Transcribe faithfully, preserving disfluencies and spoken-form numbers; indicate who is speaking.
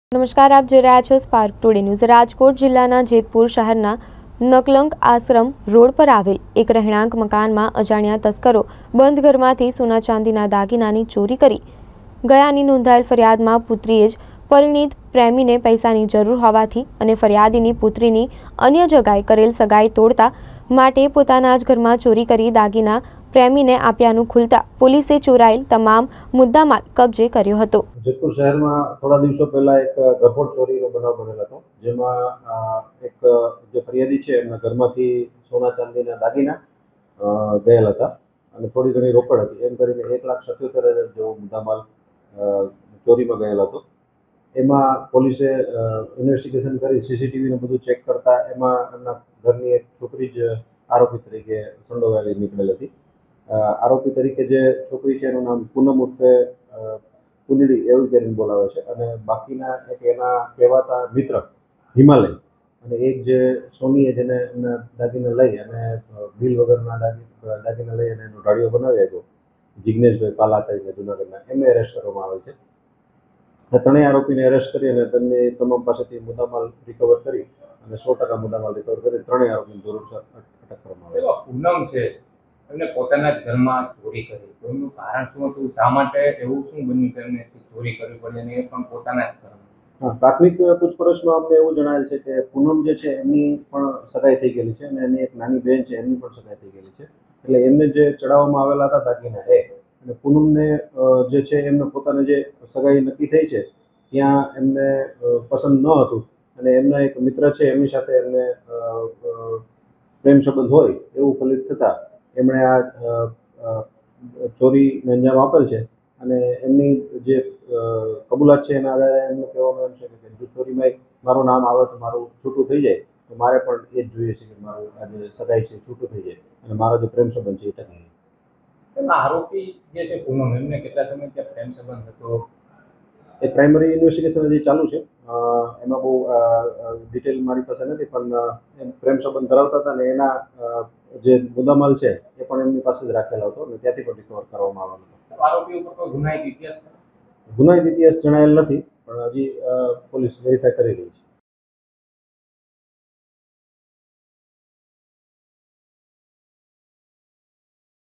Speaker 1: નમસ્કાર, આપ જોઈ રહ્યા છો સ્પાર્ક ટુડે ન્યૂઝ। રાજકોટ જિલ્લાના જેતપુર શહેરના નકલંક આશ્રમ રોડ પર આવેલ એક રહેણાંક મકાનમાં અજાણ્યા તસ્કરો બંધ ઘરમાંથી સોના ચાંદીના દાગીનાની ચોરી કરી ગયાની નોંધાયેલ ફરિયાદમાં પુત્રીએ જ પરિણીત પ્રેમીને પૈસાની જરૂર હોવાથી અને ફરિયાદીની પુત્રીની અન્ય જગાએ કરેલ સગાઈ તોડતા માટે પોતાના જ ઘરમાં ચોરી કરી દાગીના પ્રેમીને આપ્યાનું ખુલતા પોલીસે ચોરાયેલ તમામ મુદ્દામાલ કબજે કર્યો હતો।
Speaker 2: જેતપુર શહેરમાં થોડા દિવસો પહેલા એક ગરફોડ ચોરીનો બનાવ બનેલો હતો, જેમાં એક જે ફરિયાદી છે એમના ઘરમાંથી સોના ચાંદીના દાગીના ગયેલા હતા અને થોડી ઘણી રોકડ હતી, એમ કરીને એક લાખ સત્યોતેર હજાર જેવો મુદ્દામાલ ચોરીમાં ગયેલો હતો। એમાં પોલીસે ઇન્વેસ્ટિગેશન કરી સીસીટીવીને બધું ચેક કરતા એમાં એમના ઘરની એક છોકરી જ આરોપી તરીકે સંડોવાયેલી નીકળેલ હતી। આરોપી તરીકે જે છોકરી છે એનું નામ પૂનમ ઉર્ફે પુનડી એવું કરીને બોલાવે છે અને બાકીના એક એના કહેવાતા મિત્ર હિમાલય અને એક જે સોનીએ જેને એમને દાગીને લઈ અને બિલ વગરના દાગી દાગીને લઈ અને એનો ઢાળિયો બનાવી આપ્યો, જિગ્નેશભાઈ પાલા કરીને જુનાગઢના, એમને એરેસ્ટ કરવામાં આવેલ છે। આ ત્રણેય આરોપીને એરેસ્ટ કરી અને તેમની તમામ પાસેથી મુદ્દામાલ રિકવર કરી અને સો ટકા મુદ્દામાલ રિકવર કરી ત્રણેય આરોપીને ધોરણસર અટક કરવામાં આવે।
Speaker 3: પૂનમ છે એમને પોતાના જ ઘરમાં ચોરી કરી, તો એનું કારણ શું હતું? શા માટે એવું શું બન્યું કે એમને ચોરી કરવી પડી અને એ પણ પોતાના જ ઘરમાં?
Speaker 2: હા, પ્રાથમિક પૂછપરછમાં અમને એવું જણાવેલ છે કે પૂનમ જે છે એમની પણ સગાઈ થઈ ગયેલી છે અને એની એક નાની બહેન છે એમની પણ સગાઈ થઈ ગયેલી છે, એટલે એમને જે ચડાવવામાં આવેલા હતા દાગીના એ અને પૂનમને જે છે એમને પોતાને જે સગાઈ નક્કી થઈ છે ત્યાં એમને પસંદ ન હતું અને એમના એક મિત્ર છે એમની સાથે એમને પ્રેમ સંબંધ હોય એવું ફલિત થતાં એમણે આ ચોરીને અંજામ આપેલ છે અને એમની જે કબૂલાત છે એના આધારે એમનું કહેવાનું એમ છે કે જો ચોરીમાં મારું નામ આવે તો મારું છૂટું થઈ જાય, તો મારે પણ એ જ જોઈએ છે કે મારું આ જે સગાઈ છે છૂટું થઈ જાય અને મારો જે પ્રેમ સંબંધ છે એ ટકી રહે।
Speaker 3: એમાં આરોપી જે છે પૂનમ, એમને કેટલા સમય ત્યાં પ્રેમ સંબંધ હતો?
Speaker 2: એ પ્રાઇમરી ઇન્વેસ્ટિગેશન હજી ચાલુ છે, એમાં બહુ ડિટેલ મારી પાસે નથી, પણ એમ પ્રેમ સંબંધ ધરાવતા હતા અને એના જે મુદ્દામાલ છે એ પણ એમની પાસે જ રાખેલો હતો અને ત્યાંથી પણ રિકવર કરવામાં આવેલો હતો।
Speaker 3: આરોપી ઉપર કોઈ ગુનાહિત ઇતિહાસ
Speaker 2: ગુનાહિત ઇતિહાસ જણાયેલ નથી, પણ હજી પોલીસ વેરીફાઈ કરી રહી છે।